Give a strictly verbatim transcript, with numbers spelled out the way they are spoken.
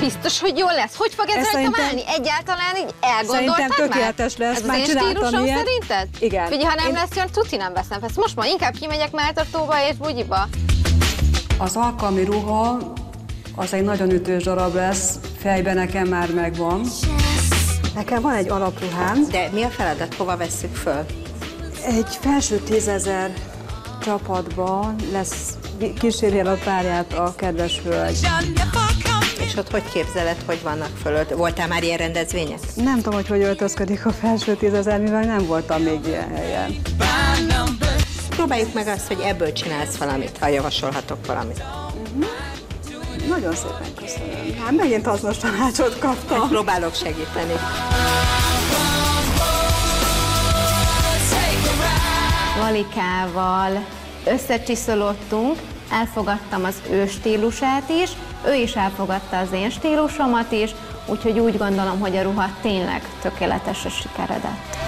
biztos, hogy jól lesz? Hogy fog ez, ez rajtam állni? Egyáltalán így elgondoltad Szerintem tökéletes lesz. Ez már az én stílusom ilyet. szerinted? Igen. Figyelj, ha nem Én... lesz olyan, tuti nem veszem fel. Most már inkább kimegyek melltartóba és bugyiba. Az alkalmi ruha az egy nagyon ütős darab lesz, fejben nekem már megvan. Nekem van egy alapruhám. De mi a feladat? Hova vesszük föl? Egy felső tízezer csapatban lesz, kíséri el a párját a kedves hölgy. És ott hogy képzeled, hogy vannak fölött? Voltál már ilyen rendezvények? Nem tudom, hogy hogy öltözködik a felső tízezer, mivel nem voltam még ilyen helyen. Próbáljuk meg azt, hogy ebből csinálsz valamit, ha javasolhatok valamit. Uh-huh. Nagyon szépen köszönöm. Hát megint hasznos tanácsot kaptam. Hát próbálok segíteni. Valikával összecsiszolódtunk, elfogadtam az ő stílusát is, ő is elfogadta az én stílusomat is, úgyhogy úgy gondolom, hogy a ruha tényleg tökéletesre sikeredett.